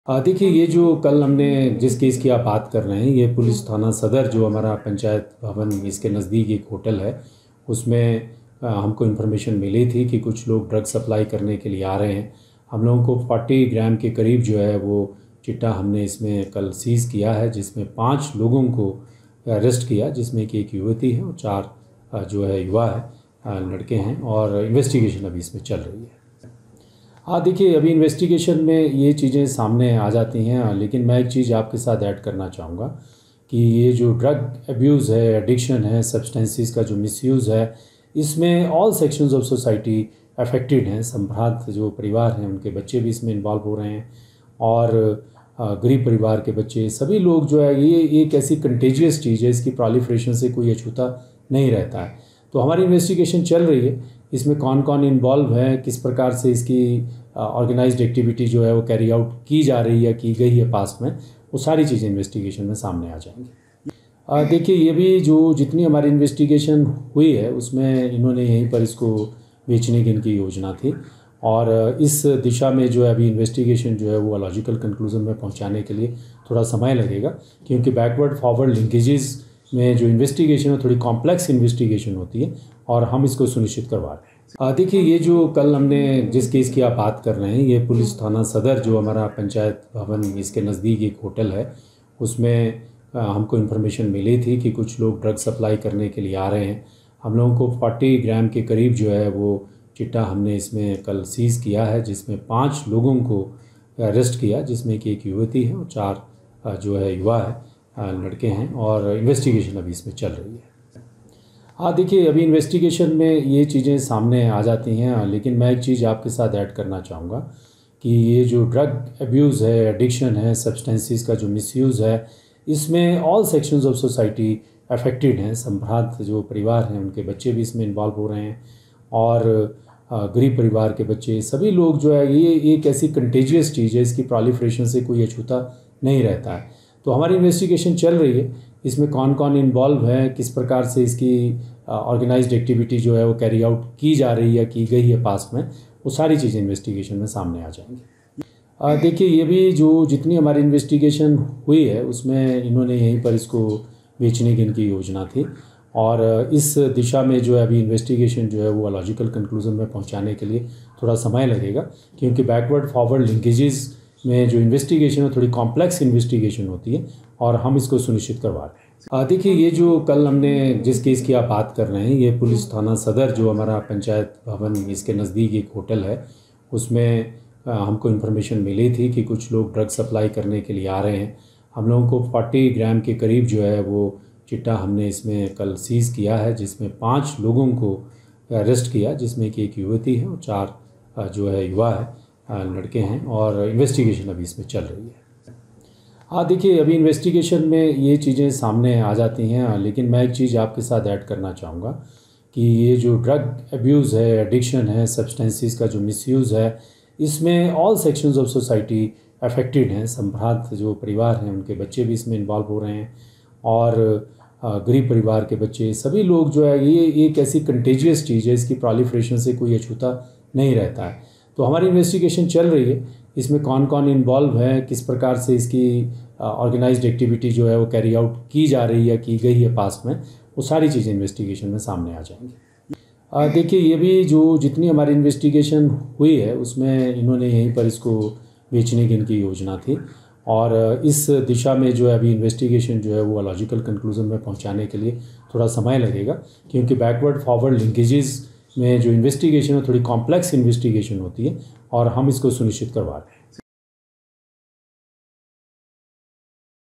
देखिए, ये जो कल हमने जिस केस की आप बात कर रहे हैं, ये पुलिस थाना सदर जो हमारा पंचायत भवन इसके नज़दीक एक होटल है, उसमें हमको इन्फॉर्मेशन मिली थी कि कुछ लोग ड्रग सप्लाई करने के लिए आ रहे हैं। हम लोगों को 40 ग्राम के करीब जो है वो चिट्टा हमने इसमें कल सीज़ किया है, जिसमें 5 लोगों को अरेस्ट किया, जिसमें कि एक युवती है और 4 जो है युवा है, लड़के हैं, और इन्वेस्टिगेशन अभी इसमें चल रही है। देखिए, अभी इन्वेस्टिगेशन में ये चीज़ें सामने आ जाती हैं, लेकिन मैं एक चीज़ आपके साथ ऐड करना चाहूँगा कि ये जो ड्रग अब्यूज़ है, एडिक्शन है, सब्सटेंसेस का जो मिसयूज़ है, इसमें all sections of society affected हैं। संभ्रांत जो परिवार हैं, उनके बच्चे भी इसमें इन्वॉल्व हो रहे हैं, और गरीब परिवार के बच्चे, सभी लोग जो है, ये एक ऐसी कंटेजियस चीज़ है, इसकी प्रोलिफरेशन से कोई अछूता नहीं रहता है। तो हमारी इन्वेस्टिगेशन चल रही है, इसमें कौन कौन इन्वॉल्व है, किस प्रकार से इसकी ऑर्गेनाइज्ड एक्टिविटी जो है वो कैरी आउट की जा रही है, की गई है पास्ट में, वो सारी चीज़ें इन्वेस्टिगेशन में सामने आ जाएंगी। देखिए, ये भी जो जितनी हमारी इन्वेस्टिगेशन हुई है, उसमें इन्होंने यहीं पर इसको बेचने की इनकी योजना थी, और इस दिशा में जो है अभी इन्वेस्टिगेशन जो है वो लॉजिकल कंक्लूजन में पहुंचाने के लिए थोड़ा समय लगेगा, क्योंकि बैकवर्ड फॉरवर्ड लिंकेजेस में जो इन्वेस्टिगेशन है थोड़ी कॉम्प्लेक्स इन्वेस्टिगेशन होती है, और हम इसको सुनिश्चित करवा रहे हैं। देखिए, ये जो कल हमने जिस केस की आप बात कर रहे हैं, ये पुलिस थाना सदर जो हमारा पंचायत भवन इसके नज़दीक एक होटल है, उसमें हमको इन्फॉर्मेशन मिली थी कि कुछ लोग ड्रग सप्लाई करने के लिए आ रहे हैं। हम लोगों को 40 ग्राम के करीब जो है वो चिट्टा हमने इसमें कल सीज़ किया है, जिसमें 5 लोगों को अरेस्ट किया, जिसमें कि एक युवती है और 4 जो है युवा है, लड़के हैं, और इन्वेस्टिगेशन अभी इसमें चल रही है। देखिए, अभी इन्वेस्टिगेशन में ये चीज़ें सामने आ जाती हैं, लेकिन मैं एक चीज़ आपके साथ ऐड करना चाहूँगा कि ये जो ड्रग अब्यूज़ है, एडिक्शन है, सब्सटेंसेस का जो मिसयूज़ है, इसमें all sections of society affected हैं। संभ्रांत जो परिवार हैं, उनके बच्चे भी इसमें इन्वॉल्व हो रहे हैं, और गरीब परिवार के बच्चे, सभी लोग जो है, ये एक ऐसी कंटेजियस चीज़ है, इसकी प्रोलिफरेशन से कोई अछूता नहीं रहता है। तो हमारी इन्वेस्टिगेशन चल रही है, इसमें कौन कौन इन्वॉल्व है, किस प्रकार से इसकी ऑर्गेनाइज्ड एक्टिविटी जो है वो कैरी आउट की जा रही है, की गई है पास्ट में, वो सारी चीज़ें इन्वेस्टिगेशन में सामने आ जाएंगी। देखिए, ये भी जो जितनी हमारी इन्वेस्टिगेशन हुई है, उसमें इन्होंने यहीं पर इसको बेचने की इनकी योजना थी, और इस दिशा में जो है अभी इन्वेस्टिगेशन जो है वो लॉजिकल कंक्लूजन में पहुंचाने के लिए थोड़ा समय लगेगा, क्योंकि बैकवर्ड फॉरवर्ड लिंकेजेस में जो इन्वेस्टिगेशन है थोड़ी कॉम्प्लेक्स इन्वेस्टिगेशन होती है, और हम इसको सुनिश्चित करवा रहे हैं। देखिए, ये जो कल हमने जिस केस की आप बात कर रहे हैं, ये पुलिस थाना सदर जो हमारा पंचायत भवन इसके नज़दीक एक होटल है, उसमें हमको इन्फॉर्मेशन मिली थी कि कुछ लोग ड्रग सप्लाई करने के लिए आ रहे हैं। हम लोगों को 40 ग्राम के करीब जो है वो चिट्टा हमने इसमें कल सीज़ किया है, जिसमें 5 लोगों को अरेस्ट किया, जिसमें कि एक युवती है और 4 जो है युवा है, लड़के हैं, और इन्वेस्टिगेशन अभी इसमें चल रही है। देखिए, अभी इन्वेस्टिगेशन में ये चीज़ें सामने आ जाती हैं, लेकिन मैं एक चीज़ आपके साथ ऐड करना चाहूँगा कि ये जो ड्रग अब्यूज़ है, एडिक्शन है, सब्सटेंसेस का जो मिसयूज़ है, इसमें all sections of society affected हैं। संभ्रांत जो परिवार हैं, उनके बच्चे भी इसमें इन्वॉल्व हो रहे हैं, और गरीब परिवार के बच्चे, सभी लोग जो है, ये एक ऐसी कंटेजियस चीज़ है, इसकी प्रोलिफरेशन से कोई अछूता नहीं रहता है। तो हमारी इन्वेस्टिगेशन चल रही है, इसमें कौन कौन इन्वॉल्व है, किस प्रकार से इसकी ऑर्गेनाइज्ड एक्टिविटी जो है वो कैरी आउट की जा रही है, की गई है पास्ट में, वो सारी चीज़ें इन्वेस्टिगेशन में सामने आ जाएंगी। देखिए, ये भी जो जितनी हमारी इन्वेस्टिगेशन हुई है, उसमें इन्होंने यहीं पर इसको बेचने की इनकी योजना थी, और इस दिशा में जो है अभी इन्वेस्टिगेशन जो है वो लॉजिकल कंक्लूजन में पहुंचाने के लिए थोड़ा समय लगेगा, क्योंकि बैकवर्ड फॉरवर्ड लिंकेजेस में जो इन्वेस्टिगेशन है थोड़ी कॉम्प्लेक्स इन्वेस्टिगेशन होती है, और हम इसको सुनिश्चित करवा रहे हैं।